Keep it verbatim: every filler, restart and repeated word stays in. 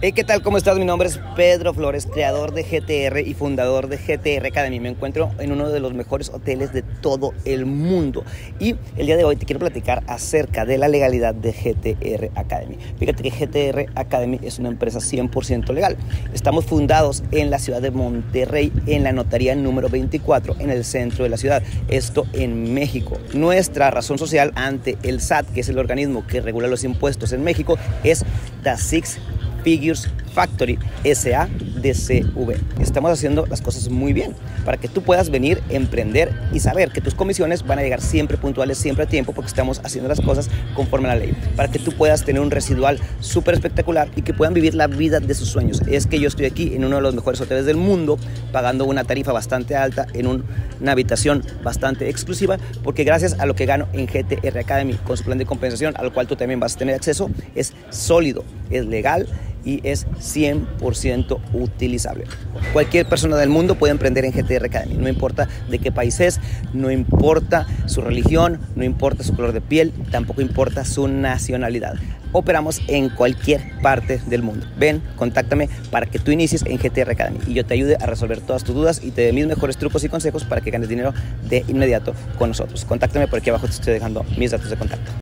Hey, ¿qué tal? ¿Cómo estás? Mi nombre es Pedro Flores, creador de G T R y fundador de G T R Academy. Me encuentro en uno de los mejores hoteles de todo el mundo. Y el día de hoy te quiero platicar acerca de la legalidad de G T R Academy. Fíjate que G T R Academy es una empresa cien por ciento legal. Estamos fundados en la ciudad de Monterrey, en la notaría número veinticuatro, en el centro de la ciudad. Esto en México. Nuestra razón social ante el S A T, que es el organismo que regula los impuestos en México, es The Six Figures Factory, S A D C V. Estamos haciendo las cosas muy bien para que tú puedas venir, emprender y saber que tus comisiones van a llegar siempre puntuales, siempre a tiempo, porque estamos haciendo las cosas conforme a la ley, para que tú puedas tener un residual súper espectacular y que puedan vivir la vida de sus sueños. Es que yo estoy aquí en uno de los mejores hoteles del mundo, pagando una tarifa bastante alta, en un, una habitación bastante exclusiva, porque gracias a lo que gano en G T R Academy con su plan de compensación, al cual tú también vas a tener acceso, es sólido, es legal y es cien por ciento utilizable. Cualquier persona del mundo puede emprender en G T R Academy, no importa de qué país es, no importa su religión, no importa su color de piel, tampoco importa su nacionalidad. Operamos en cualquier parte del mundo. Ven, contáctame para que tú inicies en G T R Academy y yo te ayude a resolver todas tus dudas y te dé mis mejores trucos y consejos para que ganes dinero de inmediato con nosotros. Contáctame, por aquí abajo te estoy dejando mis datos de contacto.